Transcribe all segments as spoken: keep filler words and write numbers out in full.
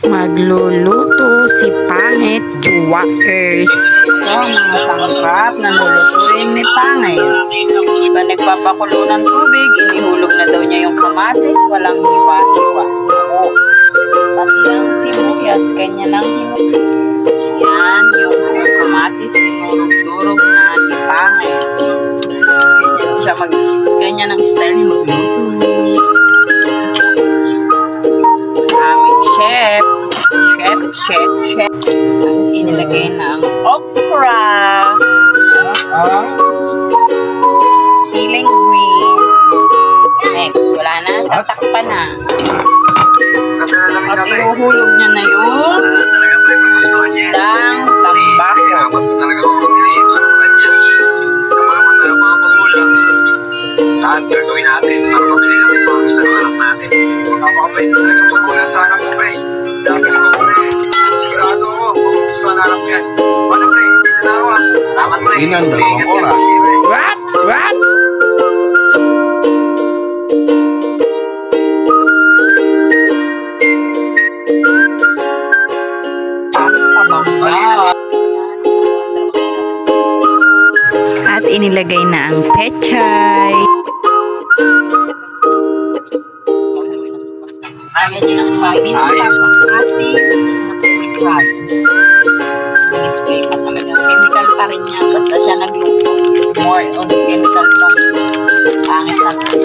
Magluluto si Pangit Juwaers. So, mga sangkap na lulutuin ni Pangit. Iba nagpapakulo ng tubig, inihulog na daw niya yung kamatis, walang hiwa-hiwa. Oo. Pati ang sibuyas, kanya nang hinulog. Yan, yung kamatis, dinurog-durog na ni Pangit. Ganyan siya mag, ganyan ang style magluto. Aming chef, chef, chef, chef. Inilagay na ang okra, ang siling green. Next, wala na, tatakpan na. At ihuhulog niya na yung isdang tambako. Lahat gagawin natin para mabili natin mga gusto ng anak natin. Tama ka, pre. Talagang pagkulang sa anak mo, pre. Dami ko kasi sigurado ko kung gusto na anak mo yan. Ano, pre? Dito na ako, ah. Salamat, pre. Ilan dalawang oras? What? What? At inilagay na ang pechay. Ganyan ang paminta, pang-asin, napag-crab. Nag-spray pa kami ng chemical pa rin niya. Basta siya nagluto. More on chemical tong pangit na ito.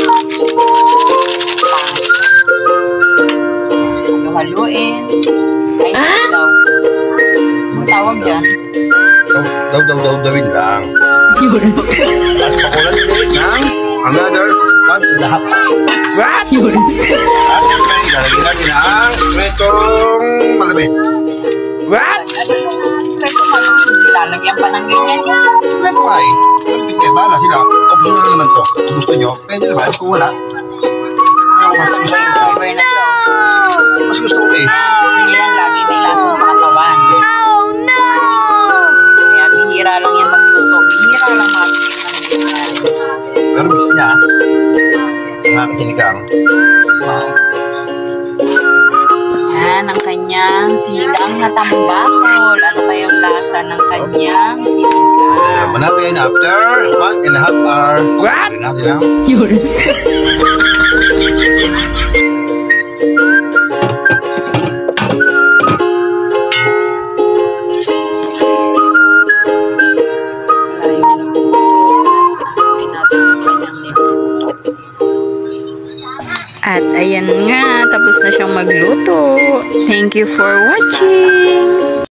Halo-haluin. Ay, ah? daw. Ang tawag dyan? Daw, daw, daw, dawin lang. Yun. At pakulan ulit ng another one and a half. What? Yun. At siyempre, lalagyan natin ang pritong malamig. What? Ano yung preto malamig? Lalagyan pa ng ganyan yan. Siyempre ito ay, malamig kayo, bahala sila. Option na naman to. Kung gusto nyo, pwede naman. Kung wala, ayaw mas gusto ko. Over na to. Mas gusto ko eh. Hindi lang lagi may lason sa katawan. Oh no! Kaya bihira lang yan magluto. Bihira lang makikita ng ganyan. Pero miss niya, mga kasinigang. Yan ang kanyang sinigang na tambakol. Ano kayang lasa ng kanyang sinigang? Salamat natin after one and a half hour. What? Tignan natin ang Yun. At ayan nga, tapos na siyang magluto. Thank you for watching.